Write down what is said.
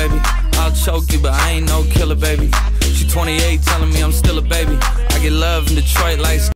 baby. I'll choke you, but I ain't no killer, baby. She 28, telling me I'm still a baby. I get love in Detroit like